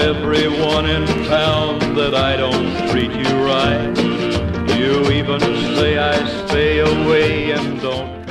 everyone in town that I don't treat you right. You even say I stay away and don't